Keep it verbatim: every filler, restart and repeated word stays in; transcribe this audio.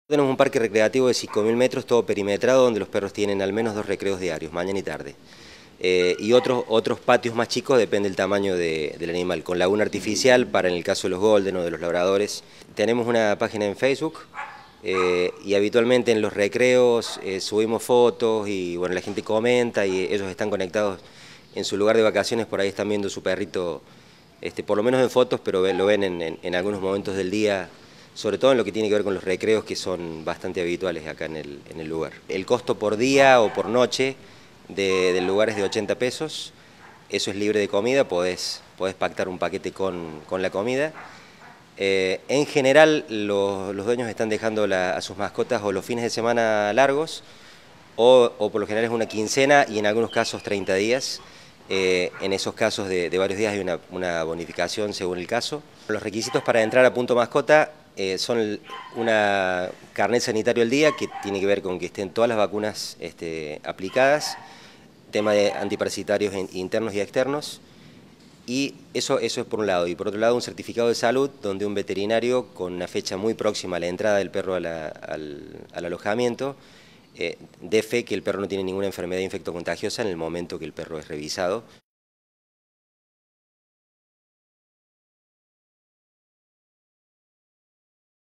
Tenemos un parque recreativo de cinco mil metros, todo perimetrado, donde los perros tienen al menos dos recreos diarios, mañana y tarde. Eh, y otros, otros patios más chicos, depende del tamaño de, del animal, con laguna artificial para en el caso de los golden o de los labradores. Tenemos una página en Facebook eh, y habitualmente en los recreos eh, subimos fotos y bueno, la gente comenta y ellos están conectados en su lugar de vacaciones, por ahí están viendo su perrito, este, por lo menos en fotos, pero lo ven en, en, en algunos momentos del día, sobre todo en lo que tiene que ver con los recreos, que son bastante habituales acá en el, en el lugar. El costo por día o por noche de, del lugar es de ochenta pesos, eso es libre de comida, podés, podés pactar un paquete con, con la comida. Eh, en general los, los dueños están dejando la, a sus mascotas o los fines de semana largos o, o por lo general es una quincena y en algunos casos treinta días. Eh, en esos casos de, de varios días hay una, una bonificación según el caso. Los requisitos para entrar a Punto Mascota eh, son una carnet sanitario al día, que tiene que ver con que estén todas las vacunas este, aplicadas, tema de antiparasitarios internos y externos, y eso, eso es por un lado. Y por otro lado un certificado de salud donde un veterinario con una fecha muy próxima a la entrada del perro a la, al, al alojamiento eh, dé fe que el perro no tiene ninguna enfermedad infectocontagiosa en el momento que el perro es revisado.